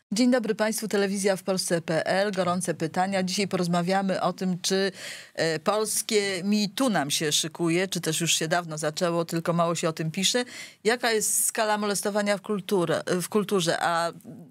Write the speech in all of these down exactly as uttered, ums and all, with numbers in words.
Dzień dobry Państwu, telewizja w Polsce kropka pe el, gorące pytania. Dzisiaj porozmawiamy o tym, czy e, polskie Me Too nam się szykuje, czy też już się dawno zaczęło, tylko mało się o tym pisze. Jaka jest skala molestowania w, kulturę, w kulturze, a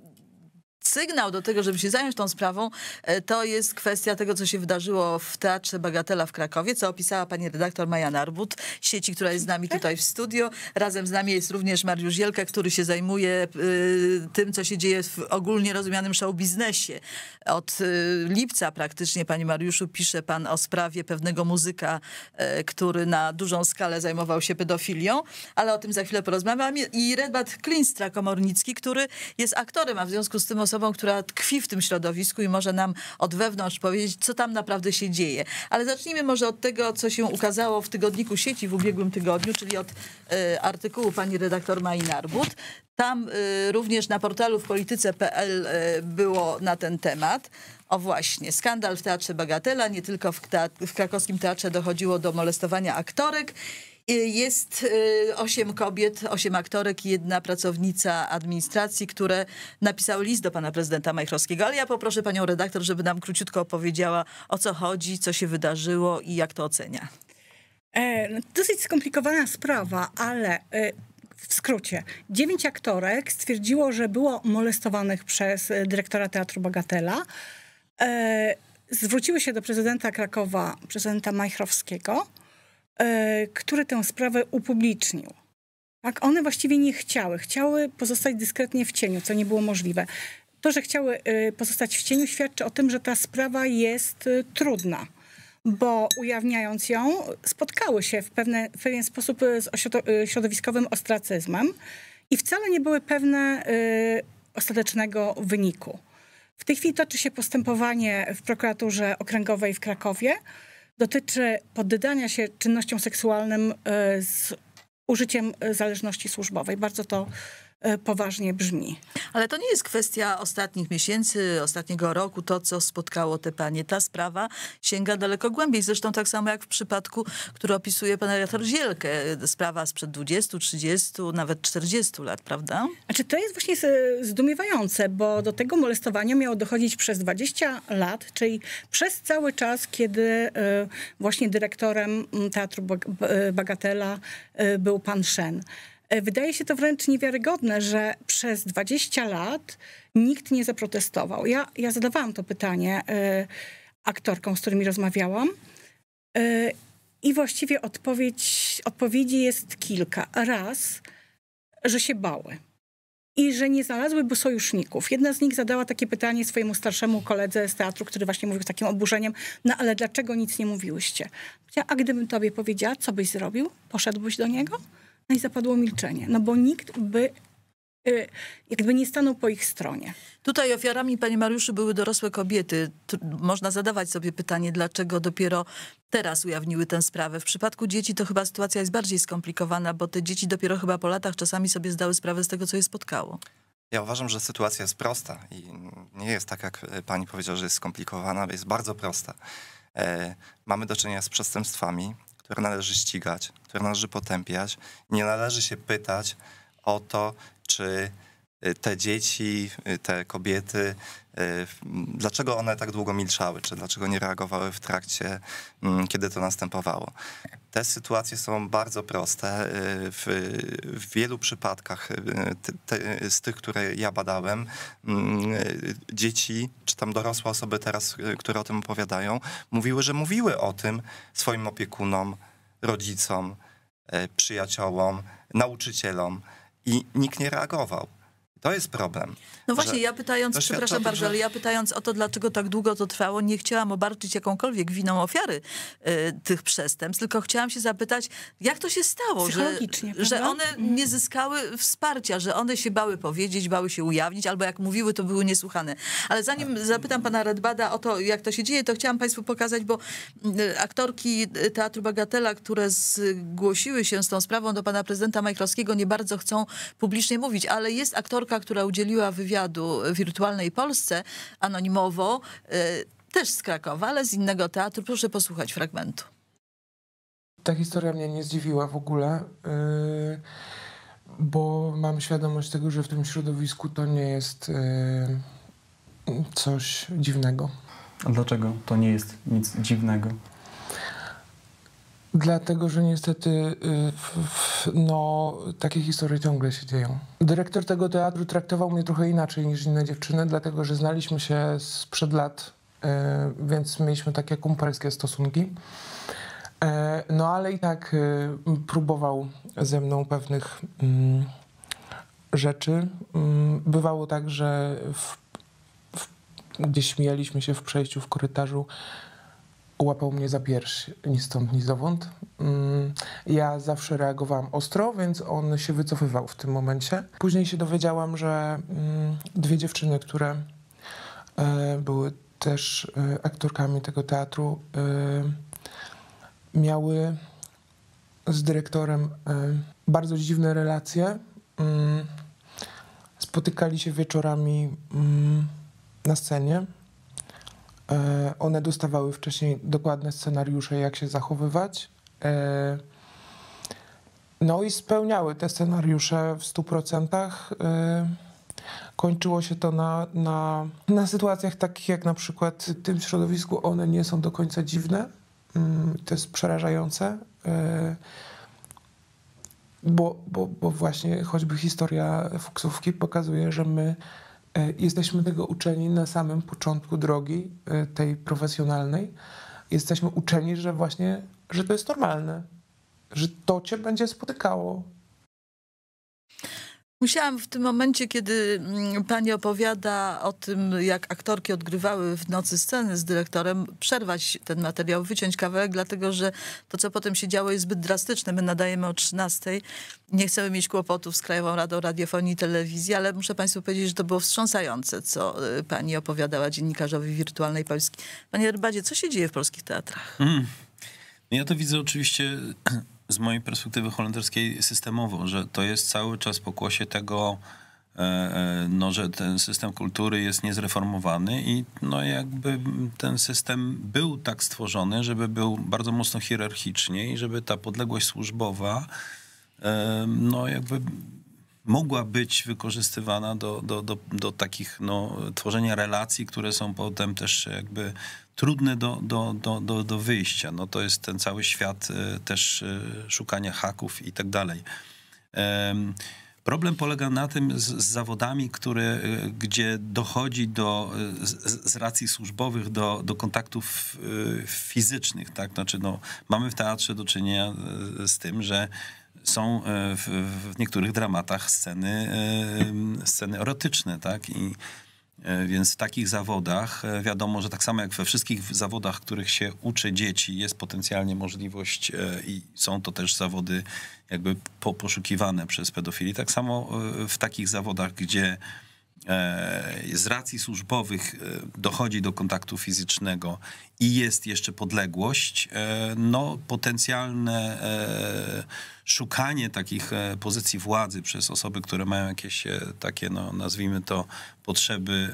sygnał do tego, żeby się zająć tą sprawą, to jest kwestia tego, co się wydarzyło w Teatrze Bagatela w Krakowie, co opisała pani redaktor Maja Narbut, sieci, która jest z nami tutaj w studio. Razem z nami jest również Mariusz Zielka, który się zajmuje y, tym, co się dzieje w ogólnie rozumianym show biznesie. Od y, lipca praktycznie, panie Mariuszu, pisze pan o sprawie pewnego muzyka, y, który na dużą skalę zajmował się pedofilią, ale o tym za chwilę porozmawiamy. I Redbart Klinstra-Komornicki, który jest aktorem, a w związku z tym osobą, która tkwi w tym środowisku i może nam od wewnątrz powiedzieć, co tam naprawdę się dzieje. Ale zacznijmy może od tego, co się ukazało w tygodniku Sieci w ubiegłym tygodniu, czyli od y, artykułu pani redaktor Mai Narbut. Tam y, również na portalu w polityce kropka pe el y, było na ten temat. O właśnie, skandal w Teatrze Bagatela. Nie tylko w, teat- w krakowskim teatrze dochodziło do molestowania aktorek. Jest osiem kobiet, osiem aktorek i jedna pracownica administracji, które napisały list do pana prezydenta Majchrowskiego. Ale ja poproszę panią redaktor, żeby nam króciutko opowiedziała, o co chodzi, co się wydarzyło i jak to ocenia. E, no, dosyć skomplikowana sprawa, ale e, w skrócie. Dziewięć aktorek stwierdziło, że było molestowanych przez dyrektora Teatru Bagatela. E, zwróciły się do prezydenta Krakowa, prezydenta Majchrowskiego, który tę sprawę upublicznił. Tak, one właściwie nie chciały. Chciały pozostać dyskretnie w cieniu, co nie było możliwe. To, że chciały pozostać w cieniu, świadczy o tym, że ta sprawa jest trudna, bo ujawniając ją, spotkały się w, pewne, w pewien sposób z środowiskowym ostracyzmem i wcale nie były pewne y, ostatecznego wyniku. W tej chwili toczy się postępowanie w prokuraturze okręgowej w Krakowie. Dotyczy poddania się czynnościom seksualnym z użyciem zależności służbowej. Bardzo to poważnie brzmi. Ale to nie jest kwestia ostatnich miesięcy, ostatniego roku, to co spotkało te panie. Ta sprawa sięga daleko głębiej. Zresztą tak samo jak w przypadku, który opisuje pan redaktor Zielkę. Sprawa sprzed dwudziestu, trzydziestu, nawet czterdziestu lat, prawda? Znaczy, to jest właśnie zdumiewające, bo do tego molestowania miało dochodzić przez dwadzieścia lat, czyli przez cały czas, kiedy właśnie dyrektorem Teatru Bagatela był pan Szen. Wydaje się to wręcz niewiarygodne, że przez dwadzieścia lat nikt nie zaprotestował. Ja, ja zadawałam to pytanie y, aktorkom, z którymi rozmawiałam y, i właściwie odpowiedź, odpowiedzi jest kilka. Raz, że się bały i że nie znalazłyby sojuszników. Jedna z nich zadała takie pytanie swojemu starszemu koledze z teatru, który właśnie mówił z takim oburzeniem, no ale dlaczego nic nie mówiłyście? A gdybym tobie powiedziała, co byś zrobił? Poszedłbyś do niego? No i zapadło milczenie, no bo nikt by y, jakby nie stanął po ich stronie. Tutaj ofiarami, panie Mariuszu, były dorosłe kobiety. Tu można zadawać sobie pytanie, dlaczego dopiero teraz ujawniły tę sprawę. W przypadku dzieci to chyba sytuacja jest bardziej skomplikowana, bo te dzieci dopiero chyba po latach czasami sobie zdały sprawę z tego, co je spotkało. Ja uważam, że sytuacja jest prosta i nie jest tak, jak pani powiedziała, że jest skomplikowana, jest bardzo prosta. E, mamy do czynienia z przestępstwami, które należy ścigać, które należy potępiać. Nie należy się pytać o to, czy te dzieci, te kobiety, dlaczego one tak długo milczały, czy dlaczego nie reagowały w trakcie, kiedy to następowało. Te sytuacje są bardzo proste. W, w wielu przypadkach, te, te, z tych, które ja badałem, dzieci, czy tam dorosłe osoby teraz, które o tym opowiadają, mówiły, że mówiły o tym swoim opiekunom, rodzicom, przyjaciołom, nauczycielom i nikt nie reagował. To jest problem. No właśnie, ja pytając, przepraszam bardzo, że... ale ja pytając o to, dlaczego tak długo to trwało, nie chciałam obarczyć jakąkolwiek winą ofiary y, tych przestępstw, tylko chciałam się zapytać, jak to się stało, że, że one nie zyskały wsparcia, że one się bały powiedzieć, bały się ujawnić, albo jak mówiły, to były niesłuchane. Ale zanim zapytam pana Redbada o to, jak to się dzieje, to chciałam państwu pokazać, bo y, aktorki Teatru Bagatela, które zgłosiły się z tą sprawą do pana prezydenta Majchrowskiego, nie bardzo chcą publicznie mówić, ale jest aktorka, która udzieliła wywiadu w Wirtualnej Polsce anonimowo, też z Krakowa, ale z innego teatru. Proszę posłuchać fragmentu. Ta historia mnie nie zdziwiła w ogóle, bo mam świadomość tego, że w tym środowisku to nie jest yy, coś dziwnego. A dlaczego to nie jest nic dziwnego? Dlatego, że niestety yy, no, takie historie ciągle się dzieją. Dyrektor tego teatru traktował mnie trochę inaczej niż inne dziewczyny, dlatego, że znaliśmy się sprzed lat, yy, więc mieliśmy takie kumpelskie stosunki. No ale i tak y, próbował ze mną pewnych y, rzeczy. Y, bywało tak, że w, w, gdzieś mijaliśmy się w przejściu, w korytarzu, łapał mnie za pierś, ni stąd, ni zowąd. Y, ja zawsze reagowałam ostro, więc on się wycofywał w tym momencie. Później się dowiedziałam, że y, dwie dziewczyny, które y, były też y, aktorkami tego teatru, y, miały z dyrektorem y, bardzo dziwne relacje. Y, spotykali się wieczorami y, na scenie. Y, one dostawały wcześniej dokładne scenariusze, jak się zachowywać. Y, no i spełniały te scenariusze w stu procentach. Y, kończyło się to na, na, na sytuacjach takich, jak na przykład w tym środowisku one nie są do końca dziwne. To jest przerażające, bo, bo, bo właśnie choćby historia Fuksówki pokazuje, że my jesteśmy tego uczeni na samym początku drogi tej profesjonalnej. Jesteśmy uczeni, że właśnie, że to jest normalne, że to cię będzie spotykało. Musiałam w tym momencie, kiedy pani opowiada o tym, jak aktorki odgrywały w nocy sceny z dyrektorem, przerwać ten materiał, wyciąć kawałek, dlatego że to, co potem się działo, jest zbyt drastyczne. My nadajemy o trzynastej. Nie chcemy mieć kłopotów z Krajową Radą Radiofonii i Telewizji, ale muszę państwu powiedzieć, że to było wstrząsające, co pani opowiadała dziennikarzowi Wirtualnej Polski. Panie Rybadzie, co się dzieje w polskich teatrach? Mm. Ja to widzę oczywiście z mojej perspektywy holenderskiej systemowo, że to jest cały czas pokłosie tego, no, że ten system kultury jest niezreformowany i no, jakby ten system był tak stworzony, żeby był bardzo mocno hierarchicznie i żeby ta podległość służbowa no, jakby mogła być wykorzystywana do, do, do, do takich no, tworzenia relacji, które są potem też jakby trudne do, do, do, do, do wyjścia. No, to jest ten cały świat też szukania haków i tak dalej. Problem polega na tym z, z zawodami, które, gdzie dochodzi do, z, z racji służbowych do, do kontaktów fizycznych. Tak? Znaczy, no, mamy w teatrze do czynienia z tym, że są w, w niektórych dramatach sceny, sceny erotyczne, tak? I więc w takich zawodach wiadomo, że tak samo jak we wszystkich zawodach, których się uczy dzieci, jest potencjalnie możliwość i są to też zawody jakby po, poszukiwane przez pedofili. Tak samo w takich zawodach, gdzie z racji służbowych dochodzi do kontaktu fizycznego i jest jeszcze podległość, no potencjalne szukanie takich pozycji władzy przez osoby, które mają jakieś takie, no nazwijmy to, potrzeby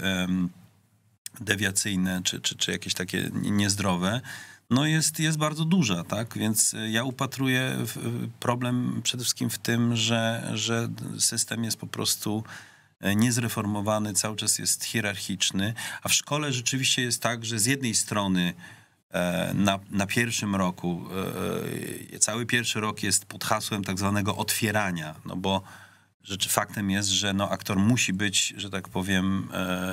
dewiacyjne, czy, czy, czy jakieś takie niezdrowe, no jest, jest bardzo duża, tak? Więc ja upatruję problem przede wszystkim w tym, że, że system jest po prostu niezreformowany, cały czas jest hierarchiczny, a w szkole rzeczywiście jest tak, że z jednej strony na, na pierwszym roku, cały pierwszy rok jest pod hasłem tak zwanego otwierania, no bo rzeczy, faktem jest, że no, aktor musi być, że tak powiem,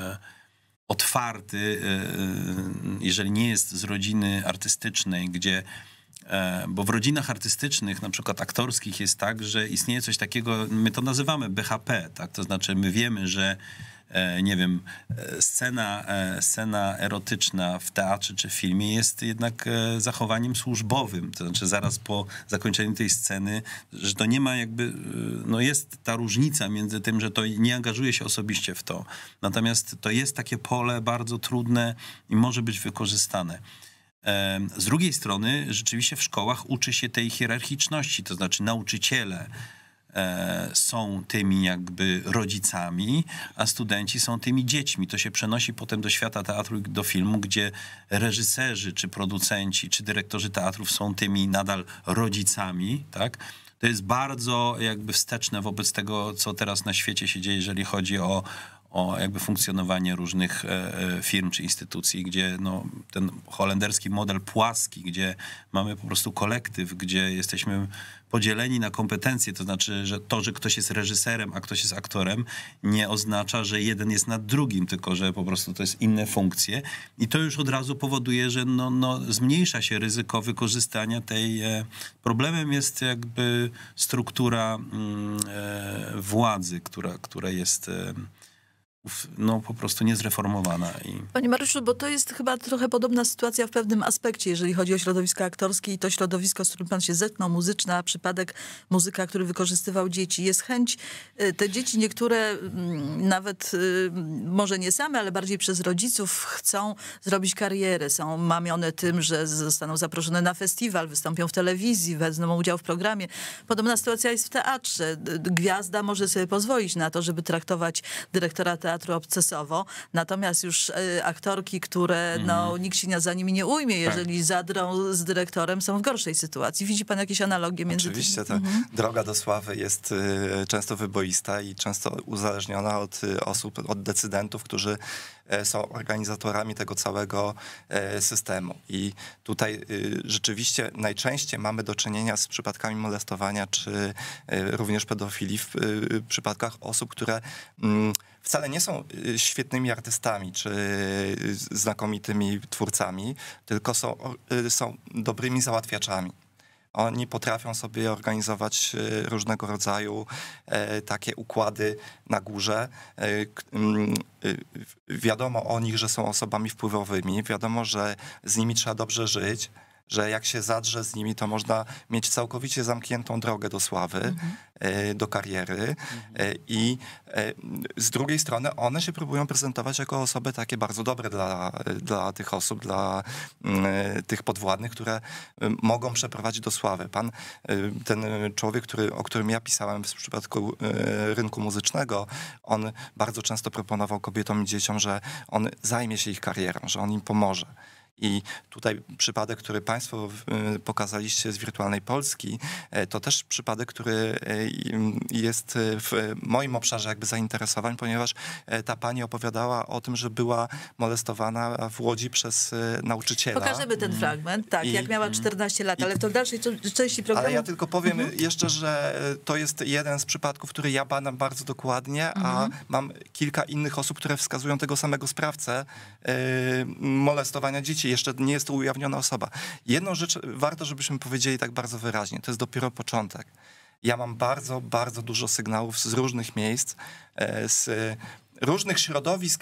otwarty, jeżeli nie jest z rodziny artystycznej, gdzie bo w rodzinach artystycznych, na przykład aktorskich, jest tak, że istnieje coś takiego, my to nazywamy B H P, tak? To znaczy my wiemy, że nie wiem, scena, scena erotyczna w teatrze czy w filmie jest jednak zachowaniem służbowym. To znaczy zaraz po zakończeniu tej sceny, że to nie ma jakby, no jest ta różnica między tym, że to nie angażuje się osobiście w to. Natomiast to jest takie pole bardzo trudne i może być wykorzystane. Z drugiej strony rzeczywiście w szkołach uczy się tej hierarchiczności, to znaczy nauczyciele są tymi jakby rodzicami, a studenci są tymi dziećmi. To się przenosi potem do świata teatru i do filmu, gdzie reżyserzy, czy producenci, czy dyrektorzy teatrów są tymi nadal rodzicami, tak? to jest bardzo jakby wsteczne wobec tego, co teraz na świecie się dzieje, jeżeli chodzi o o jakby funkcjonowanie różnych e, firm czy instytucji, gdzie no, ten holenderski model płaski, gdzie mamy po prostu kolektyw, gdzie jesteśmy podzieleni na kompetencje, to znaczy, że to, że ktoś jest reżyserem, a ktoś jest aktorem, nie oznacza, że jeden jest nad drugim, tylko że po prostu to jest inne funkcje. I to już od razu powoduje, że no, no, zmniejsza się ryzyko wykorzystania tej... E, problemem jest jakby struktura mm, e, władzy, która, która jest... E, no po prostu niezreformowana. I... Panie Mariuszu, bo to jest chyba trochę podobna sytuacja w pewnym aspekcie, jeżeli chodzi o środowisko aktorskie i to środowisko, z którym pan się zetknął, muzyczne, a przypadek muzyka, który wykorzystywał dzieci. Jest chęć, te dzieci niektóre nawet może nie same, ale bardziej przez rodziców chcą zrobić karierę. Są mamione tym, że zostaną zaproszone na festiwal, wystąpią w telewizji, wezmą udział w programie. Podobna sytuacja jest w teatrze. Gwiazda może sobie pozwolić na to, żeby traktować dyrektora teatru obcesowo, natomiast już y, aktorki, które mm. no, nikt się za nimi nie ujmie, jeżeli tak. zadrą z dyrektorem, są w gorszej sytuacji. Widzi pan jakieś analogie między Oczywiście, tym? ta mhm. droga do sławy jest y, często wyboista i często uzależniona od y, osób, od decydentów, którzy y, są organizatorami tego całego y, systemu. I tutaj y, rzeczywiście najczęściej mamy do czynienia z przypadkami molestowania, czy y, również pedofilii w y, przypadkach osób, które y, wcale nie są świetnymi artystami czy znakomitymi twórcami, tylko są, są dobrymi załatwiaczami. Oni potrafią sobie organizować różnego rodzaju takie układy na górze. Wiadomo o nich, że są osobami wpływowymi. Wiadomo, że z nimi trzeba dobrze żyć, że jak się zadrze z nimi, to można mieć całkowicie zamkniętą drogę do sławy, mhm. do kariery. Mhm. I z drugiej strony one się próbują prezentować jako osoby takie bardzo dobre dla, dla tych osób, dla tych podwładnych, które mogą przeprowadzić do sławy. Pan, ten człowiek, który, o którym ja pisałem w przypadku rynku muzycznego, on bardzo często proponował kobietom i dzieciom, że on zajmie się ich karierą, że on im pomoże. I tutaj przypadek, który państwo pokazaliście z Wirtualnej Polski, to też przypadek, który jest w moim obszarze jakby zainteresowań, ponieważ ta pani opowiadała o tym, że była molestowana w Łodzi przez nauczyciela. Pokażemy ten fragment, tak, I, jak miała czternaście lat, ale to w dalszej części programu... Ale ja tylko powiem mhm. jeszcze, że to jest jeden z przypadków, który ja badam bardzo dokładnie, mhm. a mam kilka innych osób, które wskazują tego samego sprawcę yy, molestowania dzieci. Jeszcze nie jest to ujawniona osoba. Jedną rzecz warto, żebyśmy powiedzieli tak bardzo wyraźnie. To jest dopiero początek. Ja mam bardzo, bardzo dużo sygnałów z różnych miejsc, z różnych środowisk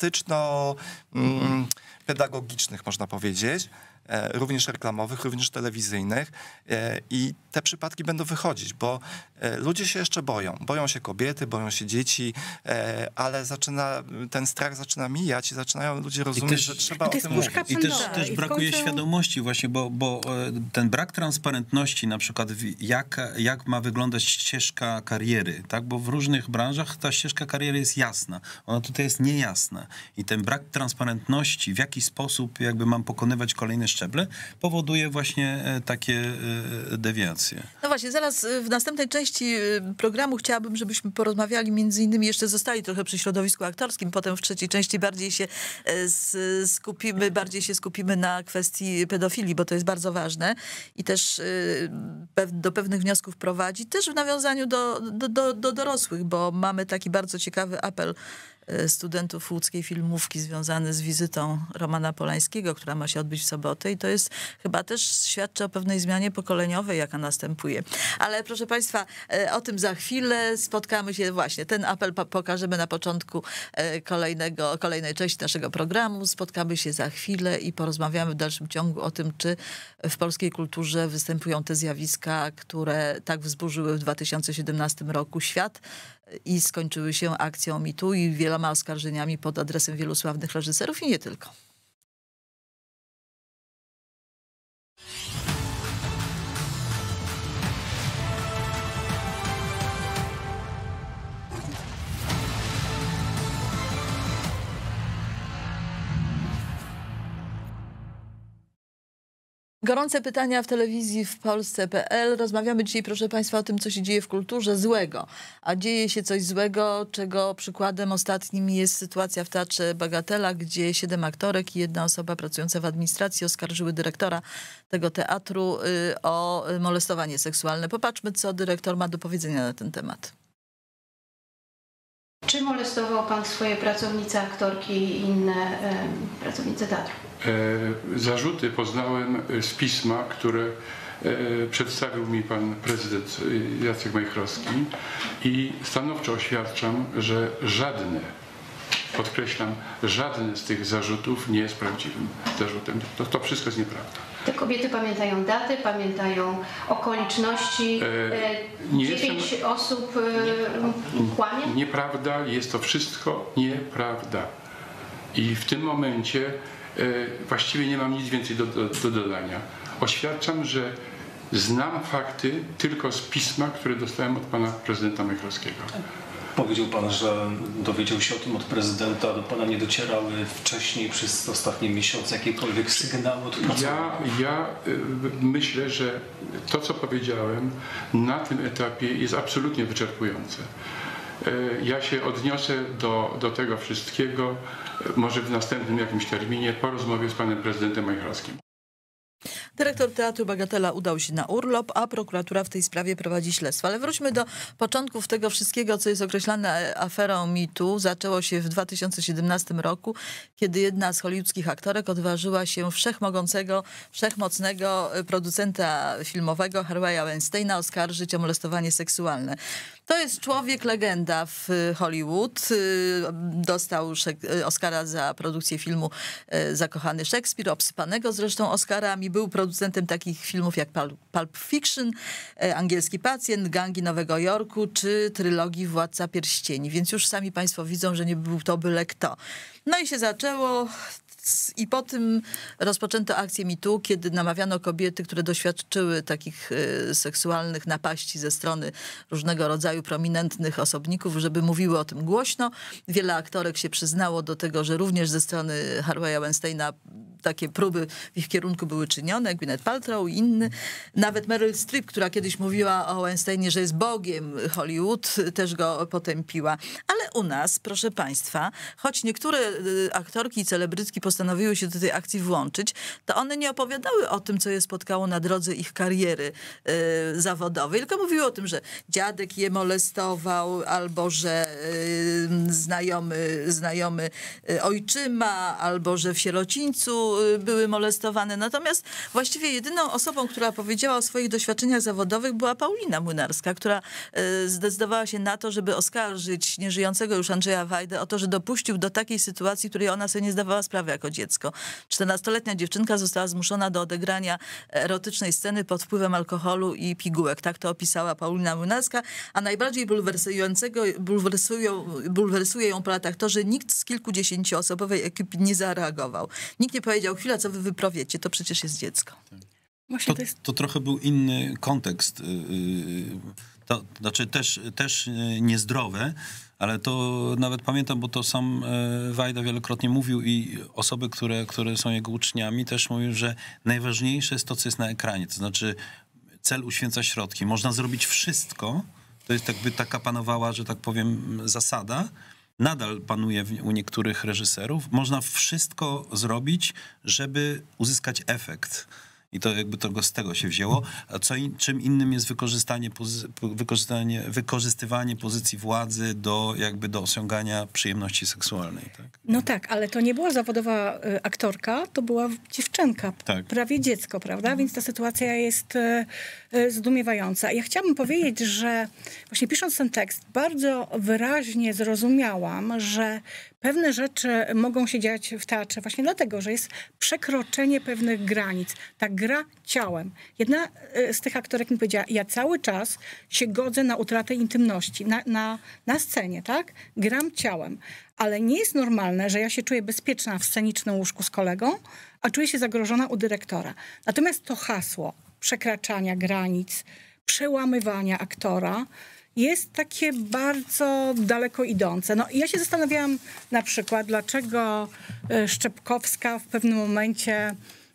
artystyczno-pedagogicznych, można powiedzieć, również reklamowych, również telewizyjnych i te przypadki będą wychodzić, bo ludzie się jeszcze boją. Boją się kobiety, boją się dzieci, ale zaczyna, ten strach zaczyna mijać i zaczynają ludzie rozumieć, też, że trzeba o tym mówić. I też, też brakuje końcu... świadomości właśnie, bo, bo ten brak transparentności, na przykład jak, jak ma wyglądać ścieżka kariery, tak? Bo w różnych branżach ta ścieżka kariery jest jasna. Ona tutaj jest niejasna. I ten brak transparentności, w jaki sposób jakby mam pokonywać kolejne szczeble, powoduje właśnie takie dewiacje. No właśnie, zaraz w następnej części programu chciałabym, żebyśmy porozmawiali między innymi, jeszcze zostali trochę przy środowisku aktorskim, potem w trzeciej części bardziej się skupimy, bardziej się skupimy na kwestii pedofilii, bo to jest bardzo ważne i też do pewnych wniosków prowadzi, też w nawiązaniu do, do, do, do dorosłych, bo mamy taki bardzo ciekawy apel studentów łódzkiej filmówki związany z wizytą Romana Polańskiego, która ma się odbyć w sobotę i to jest chyba też świadczy o pewnej zmianie pokoleniowej, jaka następuje. Ale proszę państwa, o tym za chwilę. Spotkamy się właśnie. Ten apel pokażemy na początku kolejnego, kolejnej części naszego programu. Spotkamy się za chwilę i porozmawiamy w dalszym ciągu o tym, czy w polskiej kulturze występują te zjawiska, które tak wzburzyły w dwa tysiące siedemnastym roku świat i skończyły się akcją mitu i wieloma oskarżeniami pod adresem wielu sławnych reżyserów i nie tylko. Gorące pytania w telewizji w Polsce kropka pe el. Rozmawiamy dzisiaj, proszę Państwa, o tym, co się dzieje w kulturze złego. A dzieje się coś złego, czego przykładem ostatnim jest sytuacja w Teatrze Bagatela, gdzie siedem aktorek i jedna osoba pracująca w administracji oskarżyły dyrektora tego teatru y, o molestowanie seksualne. Popatrzmy, co dyrektor ma do powiedzenia na ten temat. Czy molestował pan swoje pracownice, aktorki i inne e, pracownice teatru? E, zarzuty poznałem z pisma, które e, przedstawił mi pan prezydent Jacek Majchrowski i stanowczo oświadczam, że żadne, podkreślam, żadne z tych zarzutów nie jest prawdziwym zarzutem. To, to wszystko jest nieprawda. Te kobiety pamiętają daty, pamiętają okoliczności. E, nie Dziewięć jestem... osób e, kłamie? Nieprawda, jest to wszystko nieprawda. I w tym momencie e, właściwie nie mam nic więcej do, do, do dodania. Oświadczam, że znam fakty tylko z pisma, które dostałem od pana prezydenta Majchrowskiego. Powiedział pan, że dowiedział się o tym od prezydenta, do pana nie docierały wcześniej przez ostatnie miesiące jakiekolwiek sygnały od Ja, ja y, myślę, że to, co powiedziałem na tym etapie jest absolutnie wyczerpujące. Y, ja się odniosę do, do tego wszystkiego, y, może w następnym jakimś terminie po rozmowie z panem prezydentem Majchrowskim. Dyrektor Teatru Bagatela udał się na urlop, a prokuratura w tej sprawie prowadzi śledztwo. Ale wróćmy do początków tego wszystkiego, co jest określane aferą Me Too. Zaczęło się w dwa tysiące siedemnastym roku, kiedy jedna z hollywoodzkich aktorek odważyła się wszechmogącego, wszechmocnego producenta filmowego Harveya Weinsteina oskarżyć o molestowanie seksualne. To jest człowiek legenda w Hollywood. Dostał Oscara za produkcję filmu Zakochany Szekspir, obsypanego zresztą Oscarami. Był producentem takich filmów jak Pulp Fiction, Angielski Pacjent, Gangi Nowego Jorku czy trylogii Władca Pierścieni. Więc już sami państwo widzą, że nie był to byle kto. No i się zaczęło... I po tym rozpoczęto akcję Me Too, kiedy namawiano kobiety, które doświadczyły takich y, seksualnych napaści ze strony różnego rodzaju prominentnych osobników, żeby mówiły o tym głośno. Wiele aktorek się przyznało do tego, że również ze strony Harveya Weinsteina takie próby w ich kierunku były czynione. Gwyneth Paltrow i inny. Nawet Meryl Streep, która kiedyś mówiła o Weinsteinie, że jest bogiem Hollywood, też go potępiła. Ale u nas, proszę państwa, choć niektóre y, aktorki i celebrytki postanowiły się do tej akcji włączyć, to one nie opowiadały o tym, co je spotkało na drodze ich kariery y, zawodowej, tylko mówiły o tym, że dziadek je molestował, albo że y, znajomy, znajomy y, ojczyma, albo że w sierocińcu y, były molestowane. Natomiast właściwie jedyną osobą, która powiedziała o swoich doświadczeniach zawodowych, była Paulina Młynarska, która y, zdecydowała się na to, żeby oskarżyć nieżyjącego już Andrzeja Wajdę o to, że dopuścił do takiej sytuacji, której ona sobie nie zdawała sprawy jako dziecko. czternastoletnia dziewczynka została zmuszona do odegrania erotycznej sceny pod wpływem alkoholu i pigułek. Tak to opisała Paulina Młynarska, a najbardziej bulwersującego, bulwersują, bulwersuje ją po latach to, że nikt z kilkudziesięcioosobowej ekipy nie zareagował. Nikt nie powiedział, chwila, co wy wyprawiecie, to przecież jest dziecko. To, to trochę był inny kontekst. To znaczy też, też niezdrowe, ale to nawet pamiętam, bo to sam Wajda wielokrotnie mówił i osoby, które, które są jego uczniami też mówią, że najważniejsze jest to, co jest na ekranie. To znaczy cel uświęca środki. Można zrobić wszystko. To jest jakby taka panowała, że tak powiem, zasada. Nadal panuje w, u niektórych reżyserów. Można wszystko zrobić, żeby uzyskać efekt. I to jakby tego, z tego się wzięło. A co in, czym innym jest wykorzystanie, wykorzystanie, wykorzystywanie pozycji władzy do, jakby do osiągania przyjemności seksualnej. Tak? No tak, ale to nie była zawodowa y, aktorka, to była dziewczynka, tak. Prawie dziecko, prawda? Mhm. Więc ta sytuacja jest y, y, zdumiewająca. Ja chciałabym powiedzieć, że właśnie pisząc ten tekst, bardzo wyraźnie zrozumiałam, że pewne rzeczy mogą się dziać w teatrze właśnie dlatego, że jest przekroczenie pewnych granic. Ta gra ciałem. Jedna z tych aktorek mi powiedziała, ja cały czas się godzę na utratę intymności, na, na, na scenie, tak? Gram ciałem. Ale nie jest normalne, że ja się czuję bezpieczna w scenicznym łóżku z kolegą, a czuję się zagrożona u dyrektora. Natomiast to hasło przekraczania granic, przełamywania aktora jest takie bardzo daleko idące. No, ja się zastanawiałam na przykład, dlaczego Szczepkowska w pewnym momencie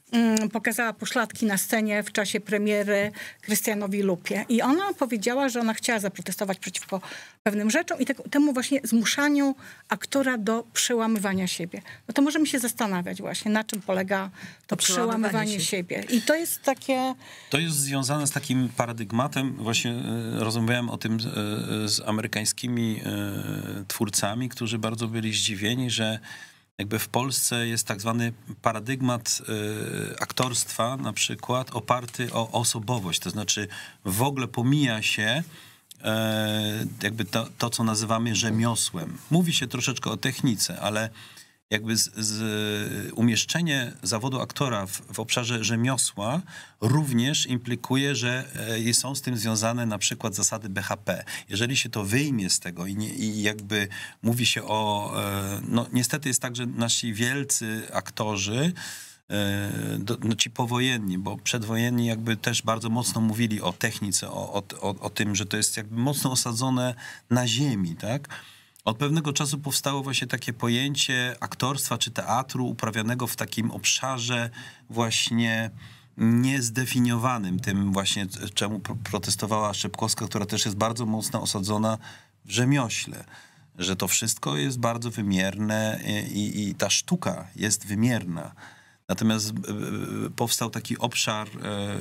pokazała poszlatki na scenie w czasie premiery Krystianowi Lupie. I ona powiedziała, że ona chciała zaprotestować przeciwko pewnym rzeczom i te, temu właśnie zmuszaniu aktora do przełamywania siebie. No to możemy się zastanawiać właśnie, na czym polega to przełamywanie siebie. I to jest takie... To jest związane z takim paradygmatem. Właśnie e, rozmawiałem o tym e, z amerykańskimi e, twórcami, którzy bardzo byli zdziwieni, że jakby w Polsce jest tak zwany paradygmat y, aktorstwa, na przykład, oparty o osobowość. To znaczy w ogóle pomija się y, jakby to, to, co nazywamy rzemiosłem. Mówi się troszeczkę o technice, ale jakby z, z umieszczenie zawodu aktora w, w obszarze rzemiosła również implikuje, że e, są z tym związane na przykład zasady B H P. Jeżeli się to wyjmie z tego i, nie, i jakby mówi się o... E, no niestety jest tak, że nasi wielcy aktorzy, e, do, no ci powojenni, bo przedwojenni jakby też bardzo mocno mówili o technice, o, o, o, o tym, że to jest jakby mocno osadzone na ziemi, tak? Od pewnego czasu powstało właśnie takie pojęcie aktorstwa czy teatru uprawianego w takim obszarze właśnie niezdefiniowanym, tym właśnie czemu protestowała Szczepkowska, która też jest bardzo mocno osadzona w rzemiośle, że to wszystko jest bardzo wymierne i, i ta sztuka jest wymierna. Natomiast powstał taki obszar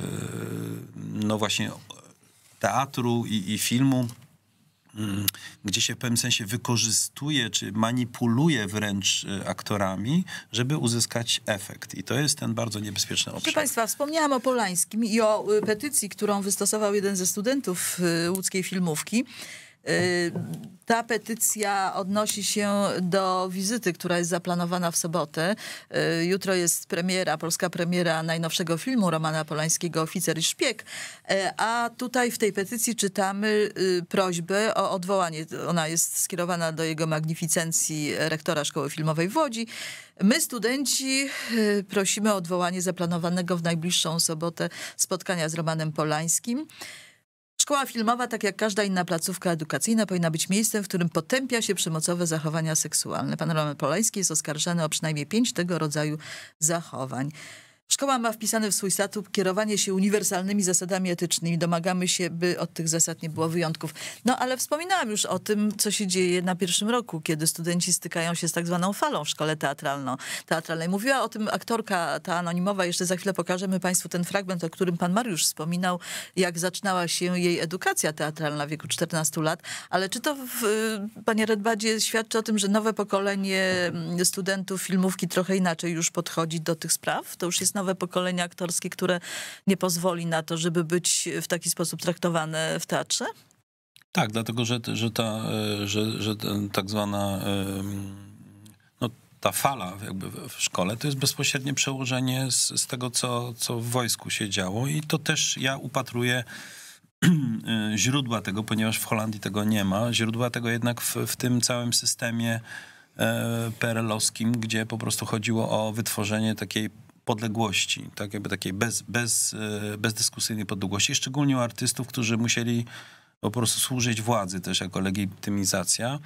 no właśnie teatru i, i filmu, gdzie się w pewnym sensie wykorzystuje, czy manipuluje wręcz aktorami, żeby uzyskać efekt. I to jest ten bardzo niebezpieczny obszar. Proszę Państwa, wspomniałam o Polańskim i o petycji, którą wystosował jeden ze studentów łódzkiej filmówki. Ta petycja odnosi się do wizyty, która jest zaplanowana w sobotę. Jutro jest premiera, polska premiera najnowszego filmu Romana Polańskiego Oficer i szpieg. A tutaj w tej petycji czytamy prośbę o odwołanie. Ona jest skierowana do jego magnificencji rektora Szkoły Filmowej w Łodzi. My, studenci, prosimy o odwołanie zaplanowanego w najbliższą sobotę spotkania z Romanem Polańskim. Szkoła filmowa, tak jak każda inna placówka edukacyjna, powinna być miejscem, w którym potępia się przemocowe zachowania seksualne. Pan Roman Polański jest oskarżany o przynajmniej pięć tego rodzaju zachowań. Szkoła ma wpisane w swój statut kierowanie się uniwersalnymi zasadami etycznymi. Domagamy się, by od tych zasad nie było wyjątków. No ale wspominałam już o tym, co się dzieje na pierwszym roku, kiedy studenci stykają się z tak zwaną falą w szkole teatralno-teatralnej. Mówiła o tym aktorka ta anonimowa. Jeszcze za chwilę pokażemy Państwu ten fragment, o którym pan Mariusz wspominał, jak zaczynała się jej edukacja teatralna w wieku czternastu lat. Ale czy to, w, panie Redbadzie, świadczy o tym, że nowe pokolenie studentów filmówki trochę inaczej już podchodzi do tych spraw? To już jest nowe pokolenie aktorskie, które nie pozwoli na to, żeby być w taki sposób traktowane w teatrze? Tak, dlatego, że, że ta, że, że tak zwana no, ta fala jakby w szkole to jest bezpośrednie przełożenie z, z tego, co, co w wojsku się działo i to też ja upatruję źródła tego, ponieważ w Holandii tego nie ma. Źródła tego jednak w, w tym całym systemie P R L-owskim, gdzie po prostu chodziło o wytworzenie takiej podległości, tak jakby takiej bez, bez, bezdyskusyjnej podległości, szczególnie u artystów, którzy musieli po prostu służyć władzy też jako legitymizacja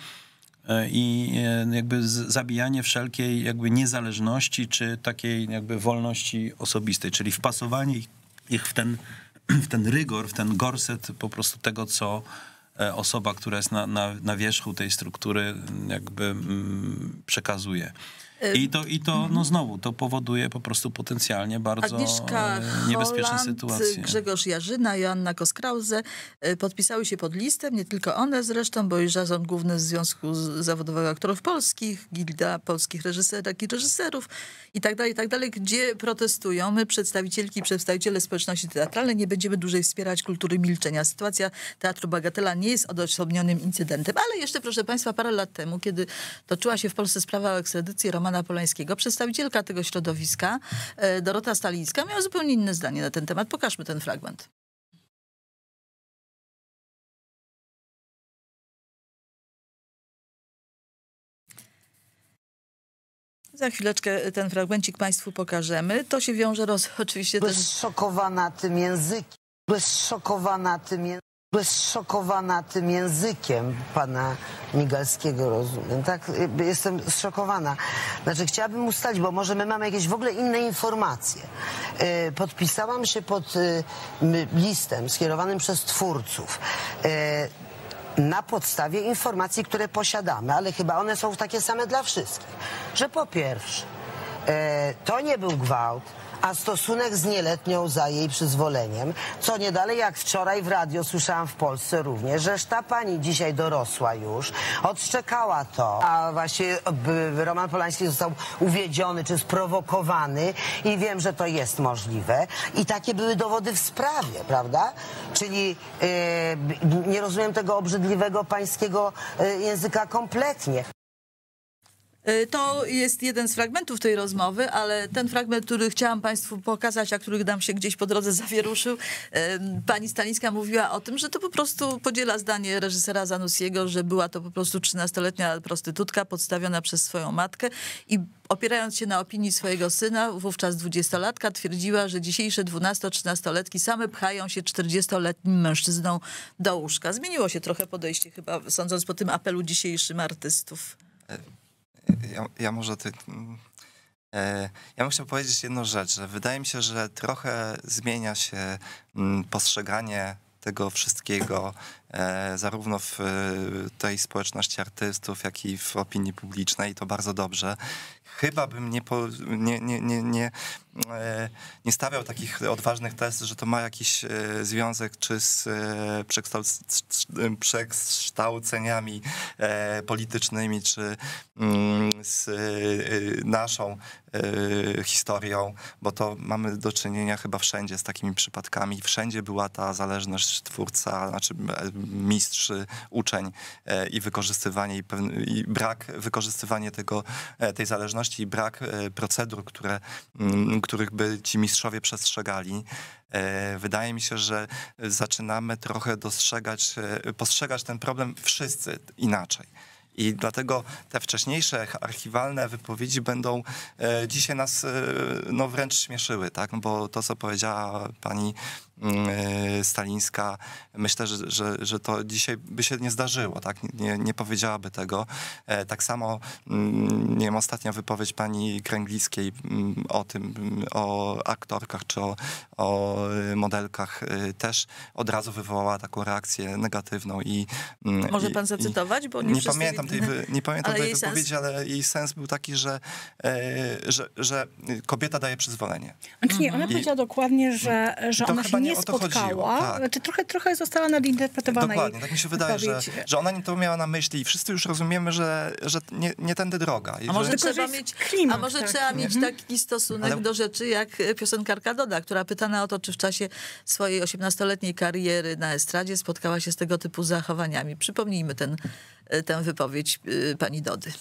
i jakby zabijanie wszelkiej jakby niezależności czy takiej jakby wolności osobistej, czyli wpasowanie ich w ten, w ten rygor, w ten gorset po prostu tego, co osoba, która jest na, na, na wierzchu tej struktury jakby mm, przekazuje. I to, i to no znowu, to powoduje po prostu potencjalnie bardzo Agnieszka niebezpieczne Holland, sytuacje. Grzegorz Jarzyna, Joanna Koskrause podpisały się pod listem, nie tylko one zresztą, bo i Zarząd Główny Związku Zawodowego Aktorów Polskich, Gilda Polskich Reżyserek i Reżyserów i tak dalej, i tak dalej, gdzie protestują. My, przedstawicielki i przedstawiciele społeczności teatralnej, nie będziemy dłużej wspierać kultury milczenia. Sytuacja Teatru Bagatela nie jest odosobnionym incydentem, ale jeszcze, proszę Państwa, parę lat temu, kiedy toczyła się w Polsce sprawa o ekstradycję Romana Polańskiego, przedstawicielka tego środowiska, Dorota Stalińska, miała zupełnie inne zdanie na ten temat. Pokażmy ten fragment. Za chwileczkę ten fragmencik Państwu pokażemy. To się wiąże roz, oczywiście Byłeś też... szokowana tym językiem. Byłeś szokowana tym językiem. Zszokowana tym językiem pana Migalskiego, rozumiem, tak? Jestem zszokowana. Znaczy, chciałabym ustalić, bo może my mamy jakieś w ogóle inne informacje. Podpisałam się pod listem skierowanym przez twórców na podstawie informacji, które posiadamy, ale chyba one są takie same dla wszystkich. Że po pierwsze, to nie był gwałt, a stosunek z nieletnią za jej przyzwoleniem, co nie dalej jak wczoraj w radio słyszałam w Polsce również, że ta pani dzisiaj dorosła już, odszczekała to, a właśnie Roman Polański został uwiedziony czy sprowokowany i wiem, że to jest możliwe i takie były dowody w sprawie, prawda? Czyli e, nie rozumiem tego obrzydliwego pańskiego e, języka kompletnie. To jest jeden z fragmentów tej rozmowy, ale ten fragment, który chciałam państwu pokazać, a który nam się gdzieś po drodze zawieruszył, pani Stalińska mówiła o tym, że to po prostu podziela zdanie reżysera Zanussiego, że była to po prostu trzynastoletnia prostytutka podstawiona przez swoją matkę i opierając się na opinii swojego syna, wówczas dwudziestolatka, twierdziła, że dzisiejsze dwunasto-trzynastoletki same pchają się czterdziestoletnim mężczyzną do łóżka. Zmieniło się trochę podejście chyba, sądząc po tym apelu dzisiejszym artystów. Ja, ja może ty, e, ja bym chciał powiedzieć jedną rzecz, że wydaje mi się, że trochę zmienia się m, postrzeganie tego wszystkiego, e, zarówno w e, tej społeczności artystów, jak i w opinii publicznej, i to bardzo dobrze. Chyba bym nie, po, nie, nie, nie, nie, e, nie stawiał takich odważnych tez, że to ma jakiś e, związek czy z e, przekształc przekształceniami e, politycznymi, czy mm, z e, naszą e, historią, bo to mamy do czynienia chyba wszędzie z takimi przypadkami. Wszędzie była ta zależność twórca, znaczy mistrz, uczeń e, i wykorzystywanie i, pewne, i brak wykorzystywania tego, e, tej zależności i brak procedur, które, których by ci mistrzowie przestrzegali. Wydaje mi się, że zaczynamy trochę dostrzegać, postrzegać ten problem wszyscy inaczej. I dlatego te wcześniejsze archiwalne wypowiedzi będą e, dzisiaj nas e, no wręcz śmieszyły, tak? No bo to, co powiedziała pani e, Stalińska, myślę, że, że, że to dzisiaj by się nie zdarzyło, tak? Nie, nie powiedziałaby tego. E, tak samo, m, nie wiem, ostatnia wypowiedź pani Kręglickiej m, o tym, m, o aktorkach czy o, o modelkach e, też od razu wywołała taką reakcję negatywną. I, m, Może i, pan zacytować? Bo nie, nie pamiętam tej, nie pamiętam tej wypowiedzi, sens? ale jej sens był taki, że, e, że, że kobieta daje przyzwolenie. Znaczy nie, ona I, powiedziała dokładnie, że, że ona się nie, nie spotkała. Tak. Znaczy trochę, trochę została nadinterpretowana. Dokładnie, tak mi się wydaje, że, że ona nie to miała na myśli i wszyscy już rozumiemy, że, że nie, nie tędy droga. I a może że... trzeba mieć, klimat, a może tak. trzeba mieć mhm. taki stosunek ale... do rzeczy jak piosenkarka Doda, która pytana o to, czy w czasie swojej osiemnastoletniej kariery na estradzie spotkała się z tego typu zachowaniami. Przypomnijmy ten tę wypowiedź pani Dody.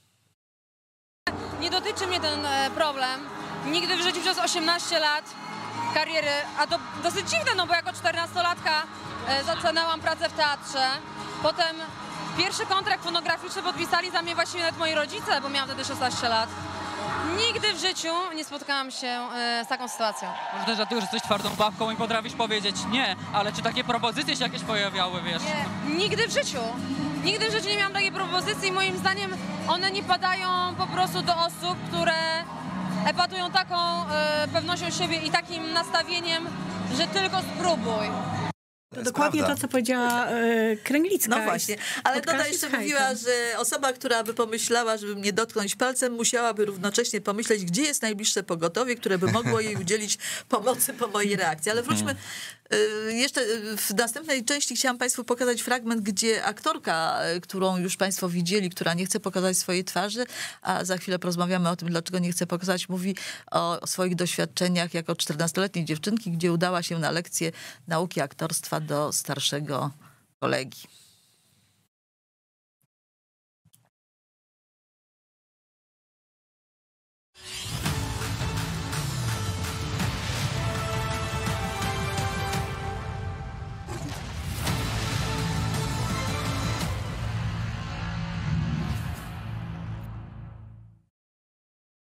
Nie dotyczy mnie ten problem. Nigdy w życiu przez osiemnaście lat kariery, a to dosyć dziwne, no bo jako czternastolatka zaczynałam pracę w teatrze. Potem pierwszy kontrakt fonograficzny podpisali za mnie właściwie nawet moi rodzice, bo miałam wtedy szesnaście lat. Nigdy w życiu nie spotkałam się z taką sytuacją. Może też dlatego, że jesteś twardą babką i potrafisz powiedzieć nie, ale czy takie propozycje się jakieś pojawiały, wiesz? Nie, nigdy w życiu. Nigdy w życiu nie miałam takiej propozycji. Moim zdaniem one nie padają po prostu do osób, które epatują taką e, pewnością siebie i takim nastawieniem, że tylko spróbuj. To, to dokładnie prawda. To, co powiedziała e, Kręglicka. No właśnie, ale Doda jeszcze mówiła, że osoba, która by pomyślała, żeby mnie dotknąć palcem, musiałaby równocześnie pomyśleć, gdzie jest najbliższe pogotowie, które by mogło jej udzielić pomocy po mojej reakcji. Ale wróćmy y, jeszcze w następnej części chciałam państwu pokazać fragment, gdzie aktorka, którą już państwo widzieli, która nie chce pokazać swojej twarzy, a za chwilę porozmawiamy o tym, dlaczego nie chce pokazać, mówi o swoich doświadczeniach jako czternastoletniej dziewczynki, gdzie udała się na lekcję nauki aktorstwa do starszego kolegi.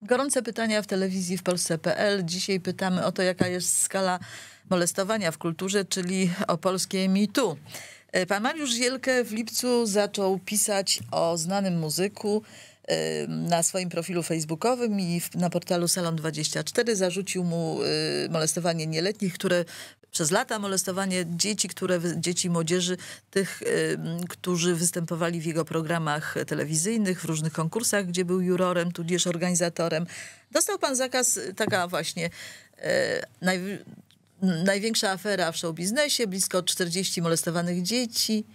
Gorące pytania w telewizji w Polsce kropka p l. Dzisiaj pytamy o to, jaka jest skala molestowania w kulturze, czyli o polskie Me Too. Pan Mariusz Zielkę w lipcu zaczął pisać o znanym muzyku na swoim profilu facebookowym i na portalu Salon dwadzieścia cztery. Zarzucił mu molestowanie nieletnich, które przez lata molestowanie dzieci, które, dzieci i młodzieży, tych, którzy występowali w jego programach telewizyjnych, w różnych konkursach, gdzie był jurorem, tudzież organizatorem. Dostał pan zakaz, taka właśnie e, naj, największa afera w showbiznesie, blisko czterdzieści molestowanych dzieci.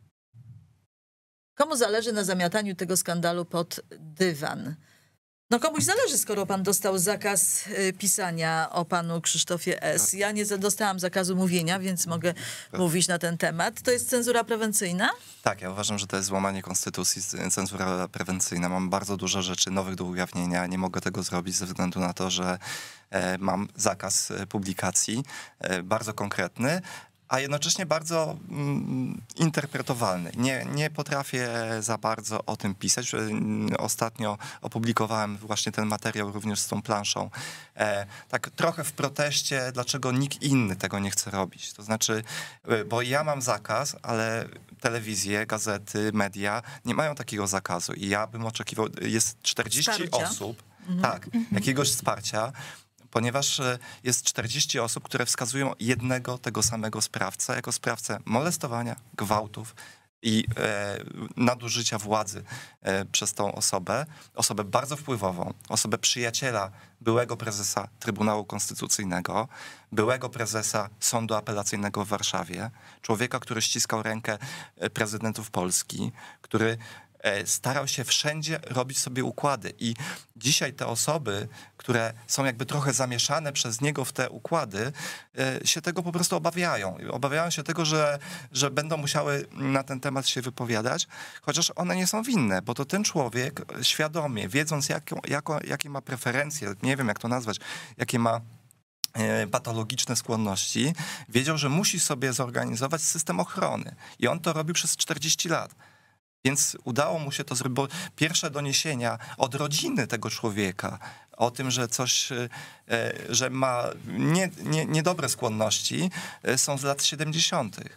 Komu zależy na zamiataniu tego skandalu pod dywan? No komuś zależy, skoro pan dostał zakaz y, pisania o panu Krzysztofie S. Ja nie dostałam zakazu mówienia, więc mogę mówić na ten temat. To jest cenzura prewencyjna? Tak, ja uważam, że to jest złamanie konstytucji, cenzura prewencyjna. Mam bardzo dużo rzeczy nowych do ujawnienia. Nie mogę tego zrobić ze względu na to, że e, mam zakaz publikacji, e, bardzo konkretny, a jednocześnie bardzo mm, interpretowalny. Nie, nie potrafię za bardzo o tym pisać. Ostatnio opublikowałem właśnie ten materiał również z tą planszą. E, tak trochę w proteście, dlaczego nikt inny tego nie chce robić. To znaczy, bo ja mam zakaz, ale telewizje, gazety, media nie mają takiego zakazu. I ja bym oczekiwał, jest czterdzieści Wsparcia. osób, Mhm. tak, jakiegoś wsparcia, ponieważ jest czterdzieści osób, które wskazują jednego tego samego sprawcę jako sprawcę molestowania, gwałtów i e, nadużycia władzy e, przez tą osobę, osobę bardzo wpływową, osobę przyjaciela byłego prezesa Trybunału Konstytucyjnego, byłego prezesa Sądu Apelacyjnego w Warszawie, człowieka, który ściskał rękę prezydentów Polski, który starał się wszędzie robić sobie układy. I dzisiaj te osoby, które są jakby trochę zamieszane przez niego w te układy, się tego po prostu obawiają. Obawiają się tego, że, że będą musiały na ten temat się wypowiadać, chociaż one nie są winne, bo to ten człowiek świadomie, wiedząc jaką, jaką, jakie ma preferencje, nie wiem jak to nazwać, jakie ma patologiczne skłonności, wiedział, że musi sobie zorganizować system ochrony. I on to robił przez czterdzieści lat. Więc udało mu się to zrobić, bo pierwsze doniesienia od rodziny tego człowieka o tym, że coś, że ma nie, nie, niedobre skłonności, są z lat siedemdziesiątych.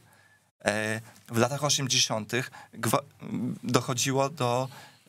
W latach osiemdziesiątych dochodziło do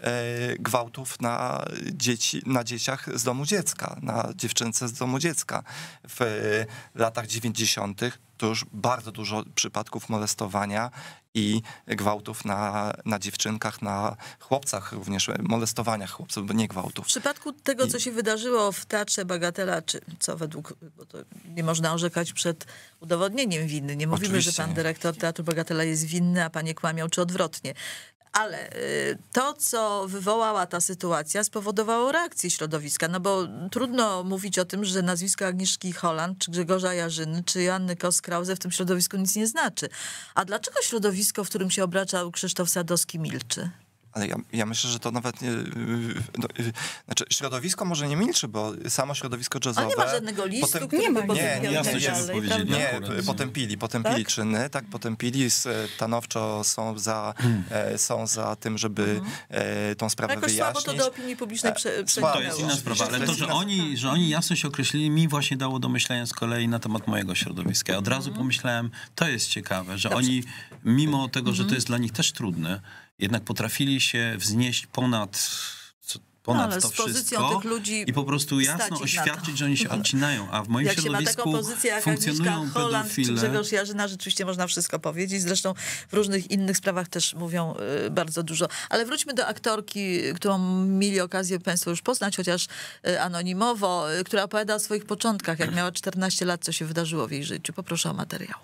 gwałtów na, dzieci, na dzieciach z domu dziecka, na dziewczynce z domu dziecka. W latach dziewięćdziesiątych to już bardzo dużo przypadków molestowania i gwałtów na, na dziewczynkach, na chłopcach również, molestowania chłopców, bo nie gwałtów. W przypadku tego, I... co się wydarzyło w Teatrze Bagatela, czy co według, bo to nie można orzekać przed udowodnieniem winy. Nie mówimy, Oczywiście. że pan dyrektor Teatru Bagatela jest winny, a pan nie kłamiał, czy odwrotnie. Ale to, co wywołała ta sytuacja, spowodowało reakcję środowiska, no bo trudno mówić o tym, że nazwisko Agnieszki Holland, czy Grzegorza Jarzyny, czy Joanny Kos-Krause w tym środowisku nic nie znaczy. A dlaczego środowisko, w którym się obraczał Krzysztof Sadowski, milczy? Ale ja, ja myślę, że to nawet nie... No, znaczy środowisko może nie milczy, bo samo środowisko jazzowe... Ale nie ma żadnego listu, potem, który nie ma, by nie, nie, jasno nie, się jest, wypowiedzieli nie, akurat. potępili, potępili Tak? czyny, tak, potępili, stanowczo są za, e, są za tym, żeby e, tą sprawę Jakoś wyjaśnić. słabo to do opinii publicznej prze, Słabo. To jest inna sprawa, ale To to, jest że inna oni, że oni jasno się określili, mi właśnie dało do myślenia z kolei na temat mojego środowiska. Ja od razu pomyślałem, to jest ciekawe, że oni, mimo tego, że to jest dla nich też trudne, jednak potrafili się wznieść ponad, ponad no, to z pozycją wszystko tych ludzi i po prostu jasno stać ich na oświadczyć, to. że oni się odcinają, a w moim Jak się ma środowisku taką pozycję jak funkcjonują Agnieszka Holland czy pedofile. Grzegorz Jarzyna, rzeczywiście można wszystko powiedzieć. Zresztą w różnych innych sprawach też mówią y, bardzo dużo. Ale wróćmy do aktorki, którą mieli okazję państwo już poznać, chociaż y, anonimowo, y, która opowiada o swoich początkach, jak miała czternaście lat, co się wydarzyło w jej życiu. Poproszę o materiał.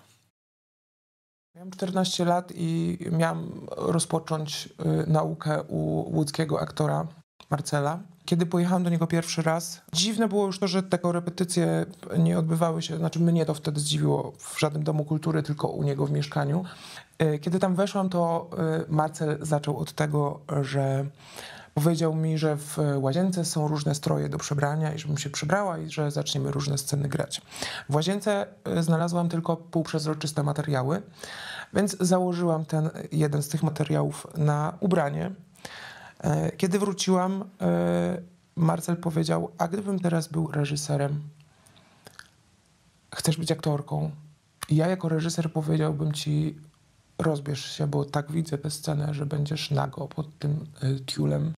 Miałem czternaście lat i miałem rozpocząć y, naukę u łódzkiego aktora Marcela. Kiedy pojechałem do niego pierwszy raz, dziwne było już to, że te korepetycje nie odbywały się, znaczy mnie to wtedy zdziwiło, w żadnym domu kultury, tylko u niego w mieszkaniu. Y, kiedy tam weszłam, to y, Marcel zaczął od tego, że powiedział mi, że w łazience są różne stroje do przebrania i żebym się przebrała i że zaczniemy różne sceny grać. W łazience znalazłam tylko półprzezroczyste materiały, więc założyłam ten jeden z tych materiałów na ubranie. Kiedy wróciłam, Marcel powiedział, a gdybym teraz był reżyserem, chcesz być aktorką? I ja jako reżyser powiedziałbym ci, rozbierz się, bo tak widzę tę scenę, że będziesz nago pod tym y, tiulem.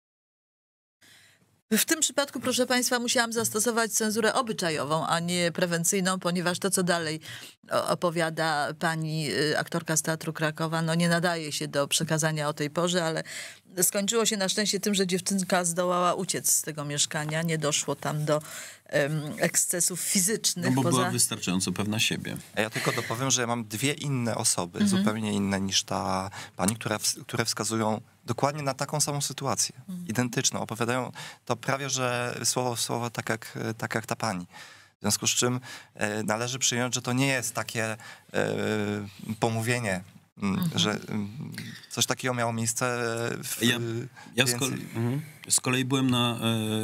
W tym przypadku, proszę państwa, musiałam zastosować cenzurę obyczajową, a nie prewencyjną, ponieważ to, co dalej opowiada pani aktorka z Teatru Krakowa, no nie nadaje się do przekazania o tej porze, ale skończyło się na szczęście tym, że dziewczynka zdołała uciec z tego mieszkania. Nie doszło tam do um, ekscesów fizycznych. No bo poza... była wystarczająco pewna siebie. A ja tylko dopowiem, że ja mam dwie inne osoby, mhm. zupełnie inne niż ta pani, które, które wskazują dokładnie na taką samą sytuację. Mhm. Identyczną. Opowiadają to prawie, że słowo w słowo tak jak, tak jak ta pani. W związku z czym e, należy przyjąć, że to nie jest takie e, pomówienie, mhm. że coś takiego miało miejsce w, ja, ja z, kolei, z kolei byłem na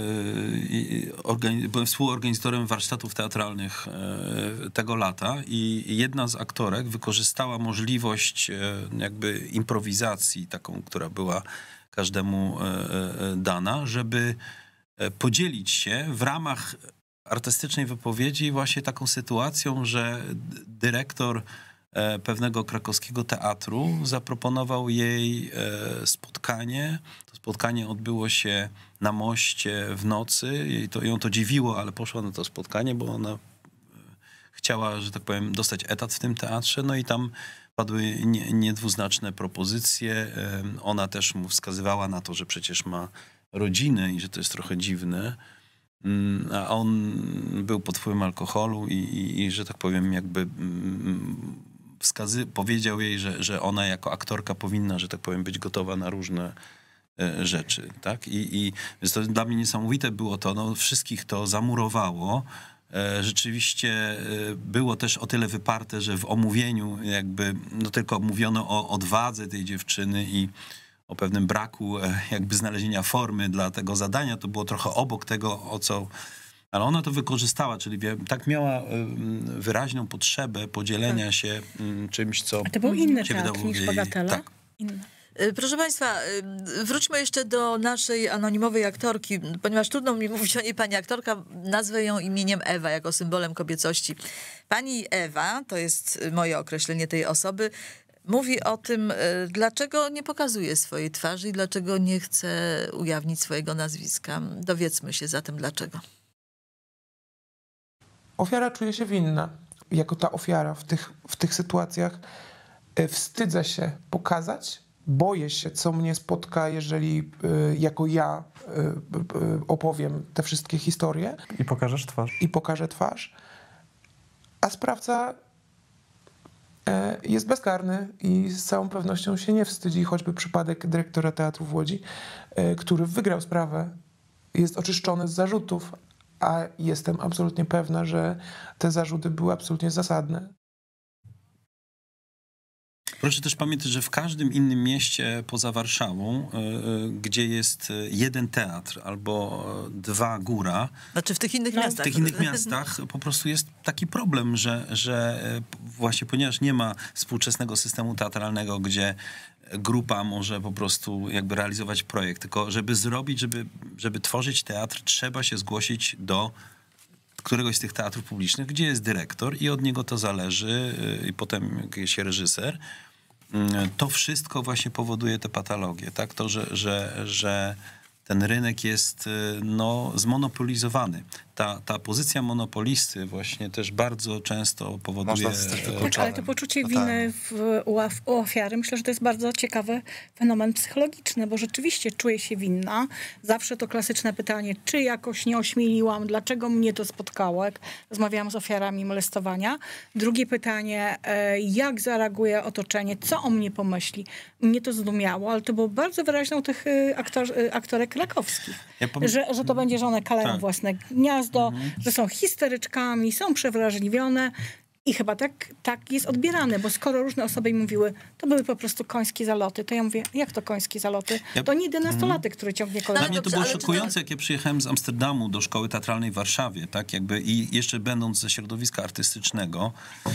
e, organi, byłem współorganizatorem warsztatów teatralnych e, tego lata i jedna z aktorek wykorzystała możliwość e, jakby improwizacji, taką, która była każdemu e, e, dana, żeby podzielić się w ramach artystycznej wypowiedzi właśnie taką sytuacją, że dyrektor pewnego krakowskiego teatru zaproponował jej spotkanie. To spotkanie odbyło się na moście w nocy. Jej to, ją to dziwiło, ale poszła na to spotkanie, bo ona chciała, że tak powiem, dostać etat w tym teatrze. No i tam padły nie, niedwuznaczne propozycje. Ona też mu wskazywała na to, że przecież ma rodzinę i że to jest trochę dziwne. A on był pod wpływem alkoholu i, i, i że tak powiem, jakby wskazy powiedział jej, że, że ona jako aktorka powinna, że tak powiem, być gotowa na różne e, rzeczy, tak? I, i więc to dla mnie niesamowite było to, no wszystkich to zamurowało. E, rzeczywiście e, było też o tyle wyparte, że w omówieniu jakby, no tylko mówiono o odwadze tej dziewczyny i o pewnym braku e, jakby znalezienia formy dla tego zadania. To było trochę obok tego, o co... Ale ona to wykorzystała, czyli tak miała wyraźną potrzebę podzielenia tak. się czymś, co... A to był inny teatr niż Bagatela? Tak. Inny. Proszę państwa, wróćmy jeszcze do naszej anonimowej aktorki, ponieważ trudno mi mówić o niej pani aktorka, nazwę ją imieniem Ewa, jako symbolem kobiecości. Pani Ewa, to jest moje określenie tej osoby, mówi o tym, dlaczego nie pokazuje swojej twarzy i dlaczego nie chce ujawnić swojego nazwiska. Dowiedzmy się zatem dlaczego. Ofiara czuje się winna. Jako ta ofiara w tych, w tych sytuacjach wstydzę się pokazać, boję się, co mnie spotka, jeżeli y, jako ja y, y, opowiem te wszystkie historie. I pokażesz twarz. I pokażę twarz. A sprawca y, jest bezkarny i z całą pewnością się nie wstydzi, choćby przypadek dyrektora Teatru w Łodzi, y, który wygrał sprawę, jest oczyszczony z zarzutów, a jestem absolutnie pewna, że te zarzuty były absolutnie zasadne. Proszę też pamiętać, że w każdym innym mieście poza Warszawą, gdzie jest jeden teatr albo dwa góra... Znaczy w tych innych miastach. W tych innych miastach po prostu jest taki problem, że, że właśnie ponieważ nie ma współczesnego systemu teatralnego, gdzie grupa może po prostu jakby realizować projekt, tylko żeby zrobić, żeby, żeby tworzyć teatr, trzeba się zgłosić do któregoś z tych teatrów publicznych, gdzie jest dyrektor i od niego to zależy i potem jakiś reżyser. To wszystko właśnie powoduje te patologie, tak? To, że, że, że ten rynek jest no, zmonopolizowany. Ta, ta pozycja monopolisty właśnie też bardzo często powoduje... Tak, ale to poczucie winy w, u, u ofiary, myślę, że to jest bardzo ciekawy fenomen psychologiczny, bo rzeczywiście czuję się winna. Zawsze to klasyczne pytanie, czy jakoś nie ośmieliłam, dlaczego mnie to spotkało, jak rozmawiałam z ofiarami molestowania. Drugie pytanie, jak zareaguje otoczenie, co o mnie pomyśli. Mnie to zdumiało, ale to było bardzo wyraźne u tych aktor, aktorek krakowskich, ja że, że to będzie, że one kalają tak. własne gniazdo, mhm. że są histeryczkami, są przewrażliwione I chyba tak, tak jest odbierane, bo skoro różne osoby mi mówiły, to były po prostu końskie zaloty, to ja mówię, jak to końskie zaloty? Ja- To nie jedenastolatek, który ciągnie kolejny. Dla mnie to było szokujące, jak ja przyjechałem z Amsterdamu do Szkoły Teatralnej w Warszawie, tak jakby i jeszcze będąc ze środowiska artystycznego,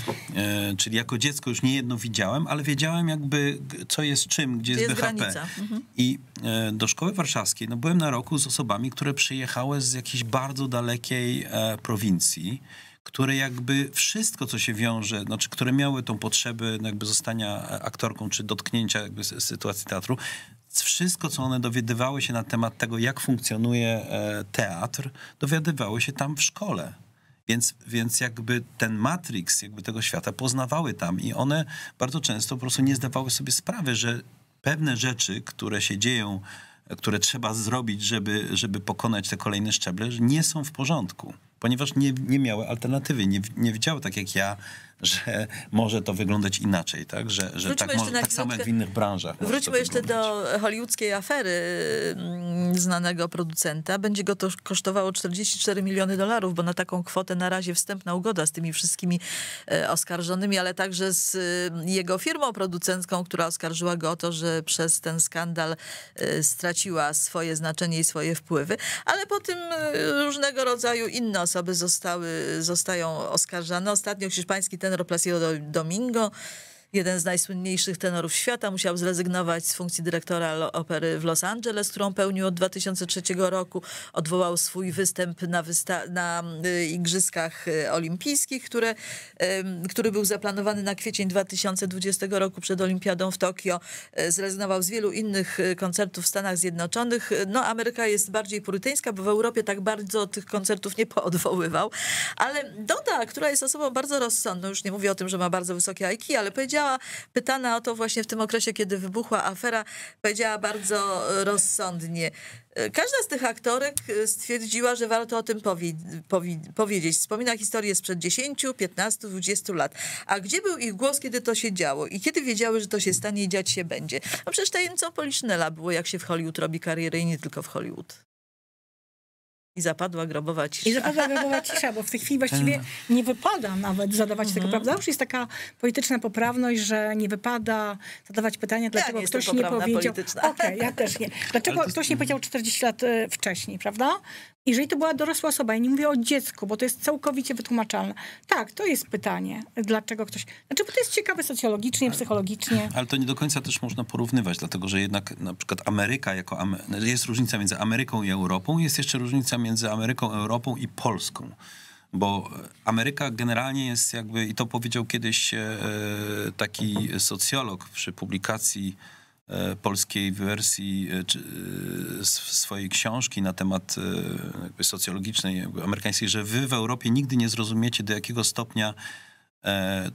e, czyli jako dziecko już nie jedno widziałem, ale wiedziałem jakby g- co jest czym, gdzie jest, jest B H P. granica. Mhm. I e, do Szkoły Warszawskiej no, byłem na roku z osobami, które przyjechały z jakiejś bardzo dalekiej e, prowincji, które jakby wszystko, co się wiąże, znaczy, które miały tą potrzebę jakby zostania aktorką, czy dotknięcia jakby s- sytuacji teatru, wszystko, co one dowiadywały się na temat tego, jak funkcjonuje e, teatr, dowiadywały się tam w szkole. Więc, więc jakby ten matrix jakby tego świata poznawały tam i one bardzo często po prostu nie zdawały sobie sprawy, że pewne rzeczy, które się dzieją, które trzeba zrobić, żeby, żeby pokonać te kolejne szczeble, że nie są w porządku. Ponieważ nie, nie miały alternatywy, nie, nie widziały tak jak ja, że może to wyglądać inaczej, tak? Że, że Wróćmy tak, jeszcze może, na tak samo jak w chwileczkę. innych branżach. może Wróćmy to jeszcze wyglądać. do hollywoodzkiej afery mm, znanego producenta. Będzie go to kosztowało czterdzieści cztery miliony dolarów, bo na taką kwotę na razie wstępna ugoda z tymi wszystkimi e, oskarżonymi, ale także z e, jego firmą producencką, która oskarżyła go o to, że przez ten skandal e, straciła swoje znaczenie i swoje wpływy. Ale po tym e, różnego rodzaju inne osoby zostały, zostają oskarżane. Ostatnio hiszpański tenor Placido Domingo, jeden z najsłynniejszych tenorów świata, musiał zrezygnować z funkcji dyrektora lo- opery w Los Angeles, którą pełnił od dwa tysiące trzeciego roku. Odwołał swój występ na, wysta- na y, Igrzyskach y, Olimpijskich, które, y, który był zaplanowany na kwiecień dwa tysiące dwudziestego roku przed Olimpiadą w Tokio. Y, zrezygnował z wielu innych y, koncertów w Stanach Zjednoczonych. Y, No, Ameryka jest bardziej purytańska, bo w Europie tak bardzo tych koncertów nie poodwoływał. Ale Doda, która jest osobą bardzo rozsądną, już nie mówię o tym, że ma bardzo wysokie I Q, ale powiedziała, pytana o to właśnie w tym okresie, kiedy wybuchła afera, powiedziała bardzo rozsądnie. Każda z tych aktorek stwierdziła, że warto o tym powie- powi- powiedzieć. Wspomina historię sprzed dziesięciu, piętnastu, dwudziestu lat. A gdzie był ich głos, kiedy to się działo? I kiedy wiedziały, że to się stanie i dziać się będzie? No przecież tajemnicą Poliszynela było, jak się w Hollywood robi karierę i nie tylko w Hollywood. I zapadła grobowa cisza. I zapadła grobowa cisza, bo w tej chwili właściwie nie wypada nawet zadawać tego, prawda? Już jest taka polityczna poprawność, że nie wypada zadawać pytania, dlaczego nie ktoś jestem nie poprawna powiedział... polityczna. Okej, ja też nie. Dlaczego Ale to- ktoś nie powiedział czterdzieści lat e, wcześniej, prawda? Jeżeli to była dorosła osoba, ja nie mówię o dziecku, bo to jest całkowicie wytłumaczalne. Tak, to jest pytanie, dlaczego ktoś... Znaczy, bo to jest ciekawe socjologicznie, psychologicznie. Ale to nie do końca też można porównywać, dlatego że jednak na przykład Ameryka jako... Ame- jest różnica między Ameryką i Europą, jest jeszcze różnica między Ameryką, Europą i Polską. Bo Ameryka generalnie jest jakby, i to powiedział kiedyś e, taki socjolog przy publikacji e, polskiej wersji e, czy, e, s- swojej książki na temat e, jakby socjologicznej, jakby amerykańskiej, że wy w Europie nigdy nie zrozumiecie, do jakiego stopnia e,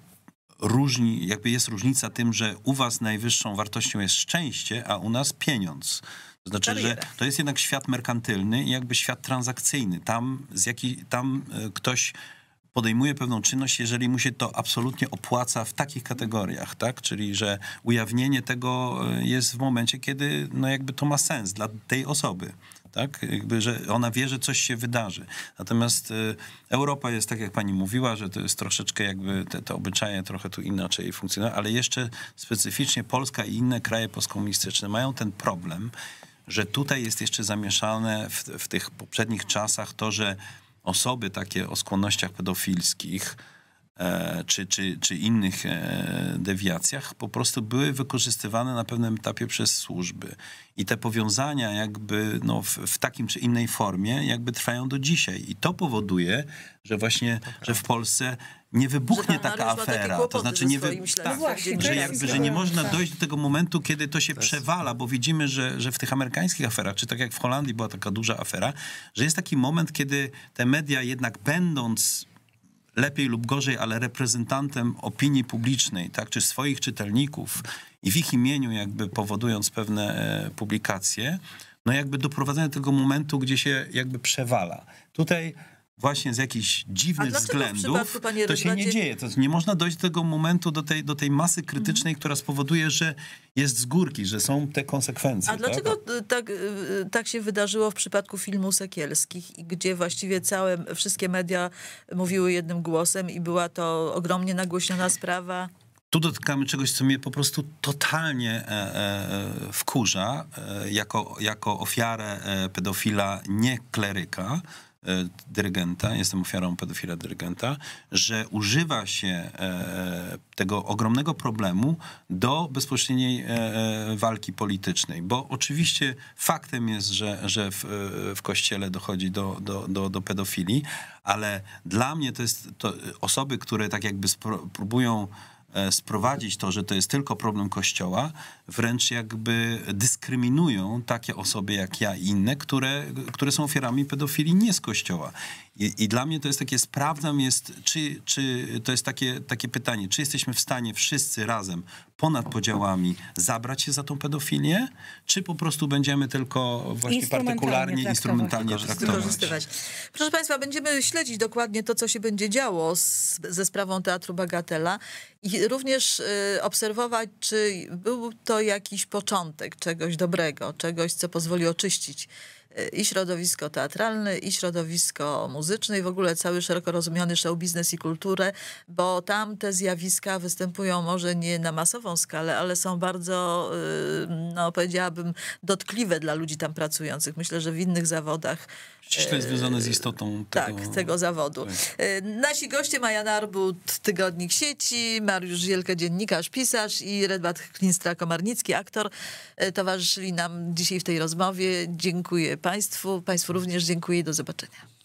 różni, jakby jest różnica tym, że u was najwyższą wartością jest szczęście, a u nas pieniądz. To znaczy, że Kariera. to jest jednak świat merkantylny i jakby świat transakcyjny. Tam, z jaki, tam e, ktoś podejmuje pewną czynność, jeżeli mu się to absolutnie opłaca w takich kategoriach, tak? Czyli, że ujawnienie tego e, jest w momencie, kiedy no jakby to ma sens dla tej osoby. Tak? Jakby, że ona wie, że coś się wydarzy. Natomiast e, Europa jest, tak jak pani mówiła, że to jest troszeczkę jakby te, te obyczaje trochę tu inaczej funkcjonują, ale jeszcze specyficznie Polska i inne kraje postkomunistyczne mają ten problem, że tutaj jest jeszcze zamieszane w, w tych poprzednich czasach to, że osoby takie o skłonnościach pedofilskich e, czy, czy, czy innych e, dewiacjach po prostu były wykorzystywane na pewnym etapie przez służby. I te powiązania jakby no, w, w takim czy innej formie jakby trwają do dzisiaj. I to powoduje, że właśnie, że w Polsce nie wybuchnie Że pan taka Mariusz ma takie afera. kłopoty To znaczy ze nie, wy... swoim śledztwem. tak, No właśnie, to że, jest jakby, że nie można tak. dojść do tego momentu, kiedy to się przewala, bo widzimy, że, że w tych amerykańskich aferach, czy tak jak w Holandii była taka duża afera, że jest taki moment, kiedy te media jednak będąc lepiej lub gorzej, ale reprezentantem opinii publicznej, tak, czy swoich czytelników i w ich imieniu jakby powodując pewne e, publikacje, no jakby doprowadzają do tego momentu, gdzie się jakby przewala. Tutaj właśnie z jakichś dziwnych A względów, w przypadku, panie to się nie Rydwadzie... dzieje. To nie można dojść do tego momentu, do tej, do tej masy krytycznej, która spowoduje, że jest z górki, że są te konsekwencje. A dlaczego tak? tak, tak się wydarzyło w przypadku filmu Sekielskich, gdzie właściwie całe, wszystkie media mówiły jednym głosem i była to ogromnie nagłośniona sprawa? Tu dotykamy czegoś, co mnie po prostu totalnie e, e, wkurza, e, jako, jako ofiarę e, pedofila, nie kleryka, e, dyrygenta, jestem ofiarą pedofila dyrygenta, że używa się e, tego ogromnego problemu do bezpośredniej e, e, walki politycznej. Bo oczywiście faktem jest, że, że w, w Kościele dochodzi do, do, do, do pedofilii, ale dla mnie to jest to osoby, które tak jakby spro, próbują sprowadzić to, że to jest tylko problem Kościoła, wręcz jakby dyskryminują takie osoby jak ja i inne, które, które są ofiarami pedofilii nie z Kościoła. I, i dla mnie to jest takie, sprawdzam jest, czy, czy to jest takie, takie pytanie, czy jesteśmy w stanie wszyscy razem, ponad podziałami, zabrać się za tą pedofilię, czy po prostu będziemy tylko właśnie partykularnie, instrumentalnie traktować. Proszę Państwa, będziemy śledzić dokładnie to, co się będzie działo z, ze sprawą Teatru Bagatela i również y, obserwować, czy był to jakiś początek czegoś dobrego, czegoś, co pozwoli oczyścić i środowisko teatralne, i środowisko muzyczne, i w ogóle cały szeroko rozumiany show biznes i kulturę, bo tam te zjawiska występują może nie na masową skalę, ale są bardzo, no powiedziałabym, dotkliwe dla ludzi tam pracujących. Myślę, że w innych zawodach ściśle związane z istotą tego, tak, tego zawodu. Nasi goście: Maja Narbut, Tygodnik Sieci, Mariusz Zielkę, dziennikarz, pisarz, i Rydward Kninstra-Komarnicki, aktor, towarzyszyli nam dzisiaj w tej rozmowie. Dziękuję Państwu. Państwu również dziękuję i do zobaczenia.